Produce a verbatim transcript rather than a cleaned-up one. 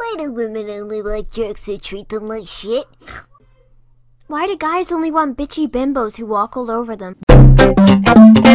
Why do women only like jerks who treat them like shit? Why do guys only want bitchy bimbos who walk all over them?